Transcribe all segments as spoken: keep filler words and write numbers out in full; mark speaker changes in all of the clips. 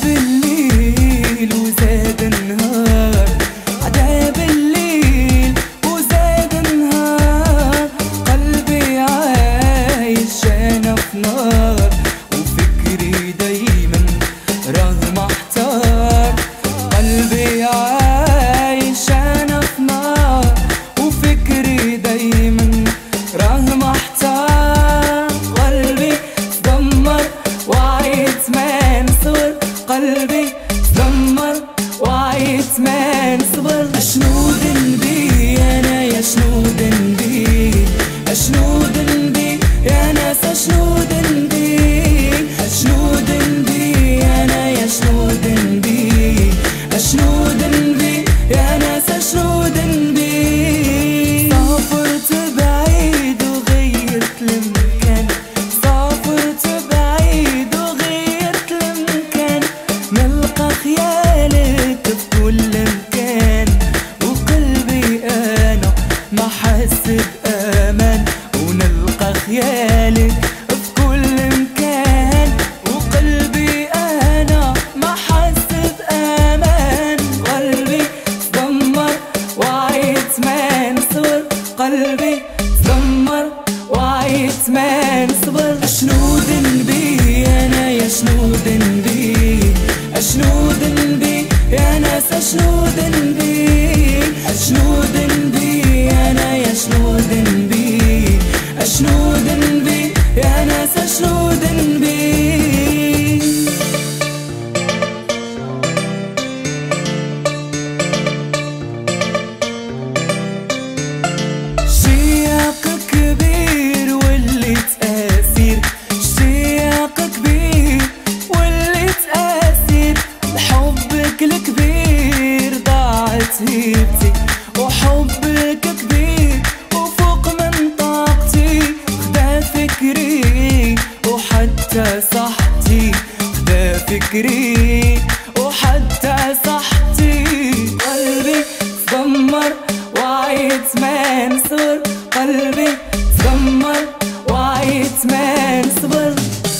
Speaker 1: الليل وزاد النهار، عذاب الليل وزاد النهار، قلبي عايش انا في نار، وفكري دايما راه محتار. قلبي عايش انا في نار، وفكري دايما راه محتار. قلبي تدمر وعيت ما نصبر، قلبي تدمر وعيت ما نصبر. اشنو ذنبي انا يا شنو ذنبي، اشنو ذنبي يا ناس، اشنو ذنبي، اشنو ذنبي انا يا شنو ذنبي، اشنو ذنبي يا ناس، اشنو ذنبي. سافرت بعيد وغيرت المكان، سافرت بعيد وغيرت المكان، نلقى خيالك في كل مكان، وقلبي انا ما حس بامان. ونلقى خيالك في كل مكان، وقلبي انا ما حس بامان. قلبي تدمر وعيت ما نصبر، قلبي تدمر وعيت ما نصبر. اشنو ذنبي انا يا شنو ذنبي، اشنو ذنبي يا ناس، اشنو ذنبي، اشنو ذنبي انا يا شنو ذنبي، اشنو ذنبي يا ناس، اشنو ذنبي. اشتياق كبير وليت اسير، اشتياق كبير وليت اسير، حبك الكبير ضاعت هيبتي، وحبك كبير وفوق من طاقتي، خدا فكري وحتى صحتي، خدا فكري وحتى صحتي. قلبي تدمر وعيت ما نصبر، قلبي تدمر وعيت ما نصبر.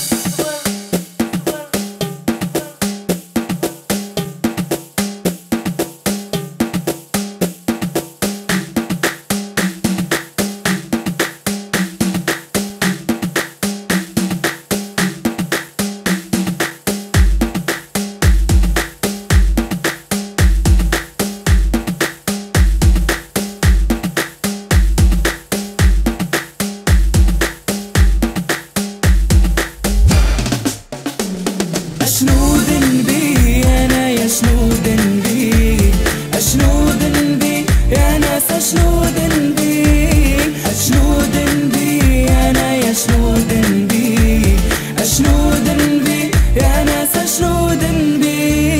Speaker 1: اشنو ذنبي انا يا شنو ذنبي، اشنو ذنبي يا ناس، اشنو ذنبي، اشنو ذنبي انا يا شنو ذنبي، اشنو ذنبي يا ناس، اشنو ذنبي.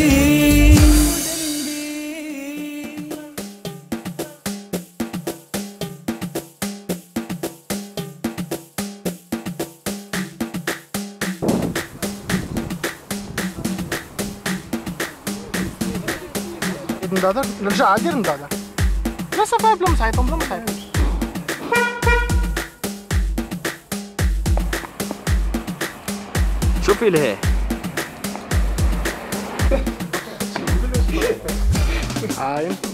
Speaker 2: ندادر نرجع عادي ندادر، لا صافي بلا ما تعيطوا بلا ما تعيطوا.
Speaker 3: شوفي لهيه
Speaker 2: عاين